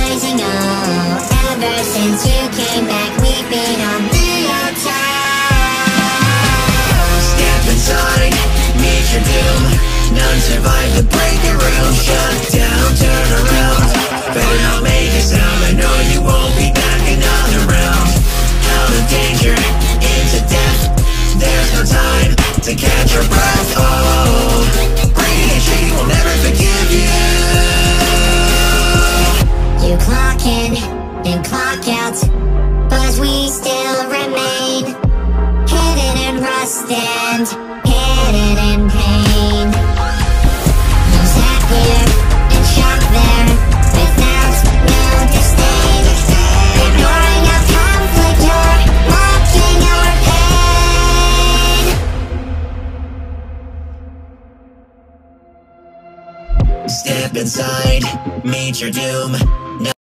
rising, oh. Ever since you came back, we've been on the attack. Step inside, meet your doom. None survive the breaker room. Shut down, turn around. Better not make a sound, I know you won't be back another round. Out of danger, into death. There's no time to catch your breath. Oh, Brady and Shady will never forgive you. You clock in and clock out, but we still remain hidden in rust and hidden in pain. You sat here and shock there without no disdain. Ignoring our conflict, you're mocking our pain. Step inside, meet your doom.